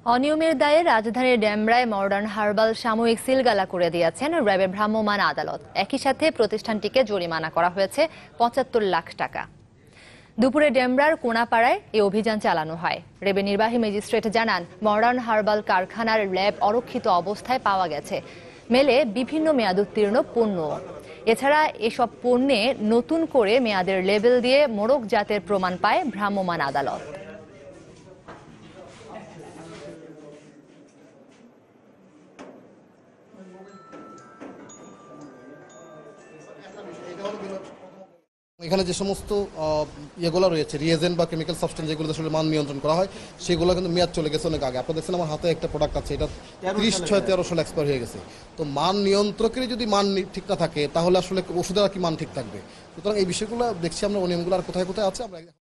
অনিয়মের দায়ে রাজধানীর ডেমরায় মডার্ন হার্বাল সাময়িক সিলগালা করে দিয়েছেন র্যাবের ভ্রাম্যমাণ আদালত। একই সাথে প্রতিষ্ঠানটিকে জরিমানা করা হয়েছে ৭৫ লাখ টাকা। দুপুরে ডেমরার কোনাপাড়ায় এই অভিযান চালানো হয়। র্যাবের নির্বাহী ম্যাজিস্ট্রেট জানান, মডার্ন হার্বাল কারখানার ল্যাব অরক্ষিত অবস্থায় পাওয়া গেছে, মেলে বিভিন্ন মেয়াদোত্তীর্ণ পণ্য। এছাড়া এসব পণ্যে নতুন করে মেয়াদের লেবেল দিয়ে মোড়ক জাতের প্রমাণ পায় ভ্রাম্যমাণ আদালত। এখানে যে সমস্ত ইয়েগুলো রয়েছে, রিয়েজেন্ট বা কেমিক্যাল সাবস্টেন্স যেগুলো আসলে মান নিয়ন্ত্রণ করা হয়, সেগুলো কিন্তু মেয়াদ চলে গেছে অনেক আগে। আপনারা দেখছেন আমার হাতে একটা প্রোডাক্ট আছে, এটা ৩০/৬/১৩ সালে এক্সপায়ার হয়ে গেছে। তো মান নিয়ন্ত্রকেরই যদি মান ঠিক না থাকে, তাহলে আসলে ওষুধের আর কি মান ঠিক থাকবে। সুতরাং এই বিষয়গুলো দেখছি আমরা, অনিয়মগুলো আর কোথায় কোথায় আছে আমরা